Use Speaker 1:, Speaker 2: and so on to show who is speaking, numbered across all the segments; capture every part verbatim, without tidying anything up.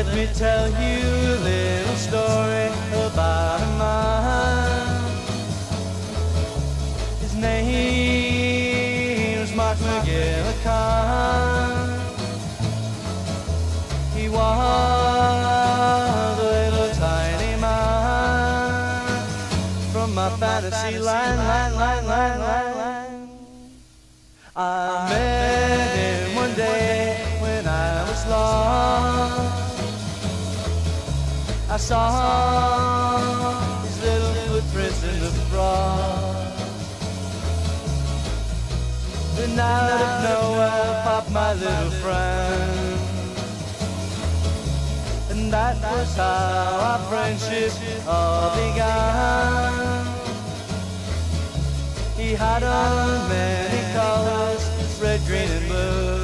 Speaker 1: let me tell you a little story about a man. His name was Mark McGillicuddy. He was a little tiny man from my fantasy land, land, land, land, land, land. I met him one day when I was lost. I saw his little footprints in the frost. Then out of nowhere popped my little friend, and that was how our friendship all began. He had on many colors, red, green, and blue.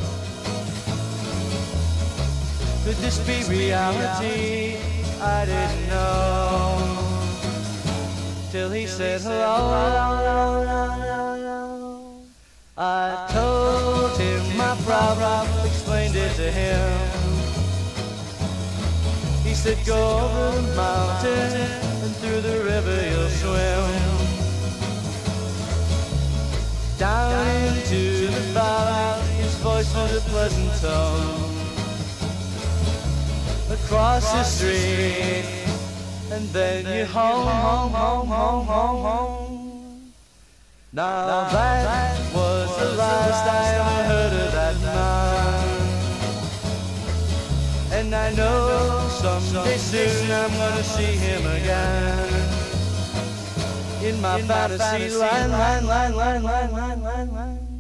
Speaker 1: Could this be reality? I didn't know, till he said hello. I told him my problem, explained it to him. He said go over the mountain and through the river you'll swim, down into the valley. His voice was a pleasant tone. Across the street, and then you're home, home, home, home, home, home. Now that was the last I ever heard of that man, and I know someday soon I'm gonna see him again in my fantasy land, land, land, land, land, land, land, land.